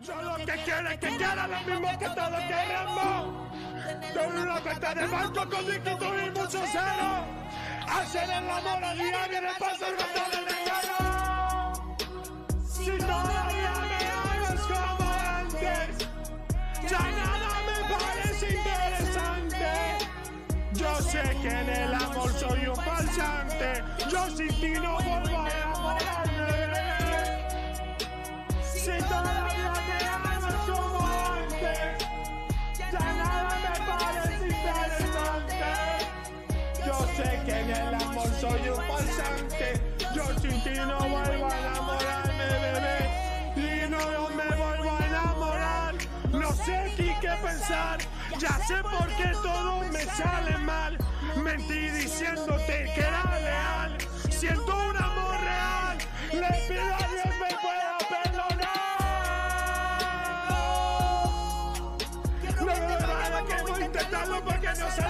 Yo lo que quiero es que quiera lo mismo que todos queremos. Tener una cuenta de banco con dígitos y muchos ceros. Hacer el amor a diario en el paso el resto del dinero. Si todavía me amas como antes, ya nada me parece interesante. Yo sé que en el amor soy un falsante. Yo sin ti no vuelvo a enamorarme. Si todavía me amas como antes, ya nada me parece interesante. Yo sé que en el amor soy un falsante. Yo sin ti no vuelvo a enamorarme, bebé. Y no me vuelvo a enamorar. No sé ni qué pensar. Ya sé por qué todo me sale mal. Mentí diciéndote que era leal. Siento un amor real. Le pido a Dios me pueda perdonar. No me vale que voy a intentarlo porque no sé